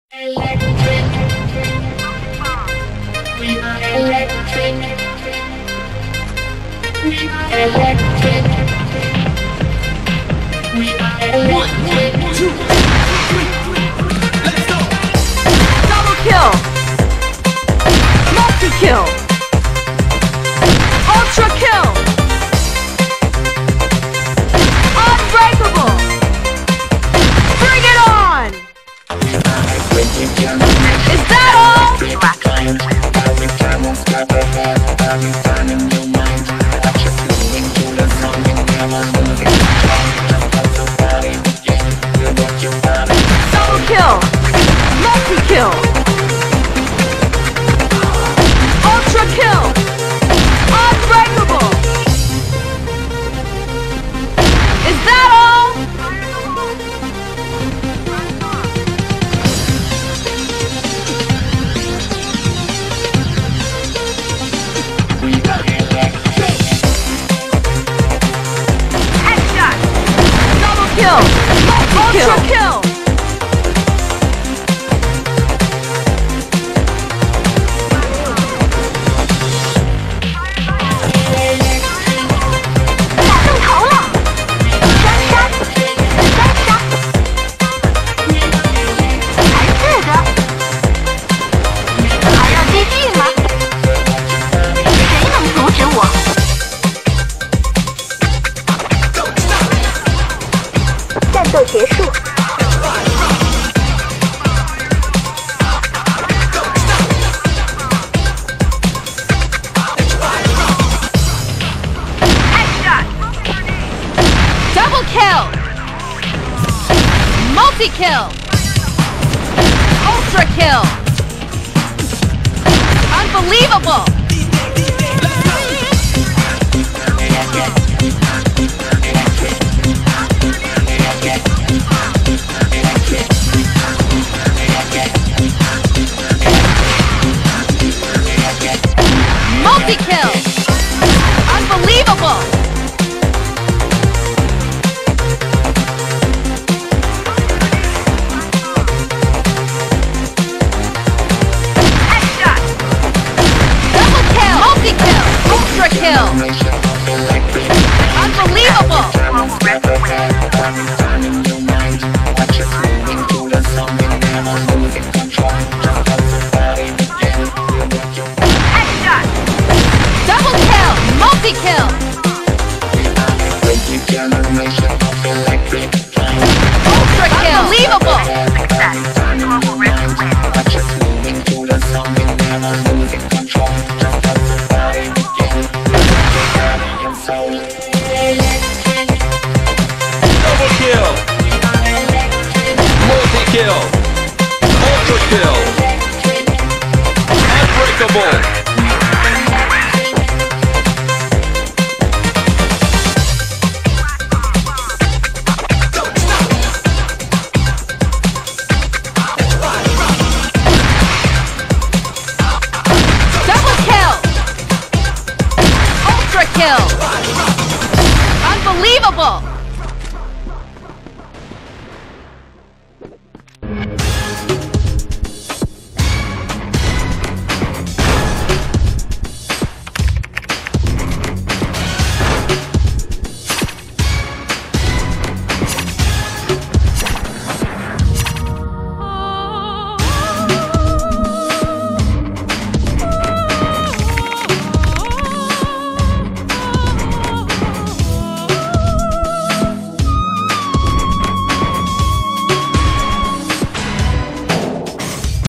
Electric. We are electric. We are electric. We are electric. 1, 2, 3, let's go! Double kill! Multi-kill! Ultra kill! Unbreakable! Bring it on! Is that all? Double kill! Multi-kill! Ultra kill! Unbreakable! Is that all? Headshot! Double kill! Ultra kill! Double kill! Multi-kill! Ultra kill! Unbelievable! Multi-kill! Unbelievable! Ultra kill! Unbelievable! Headshot! Double kill! Multi-kill! Ultra kill! Unbelievable! Control.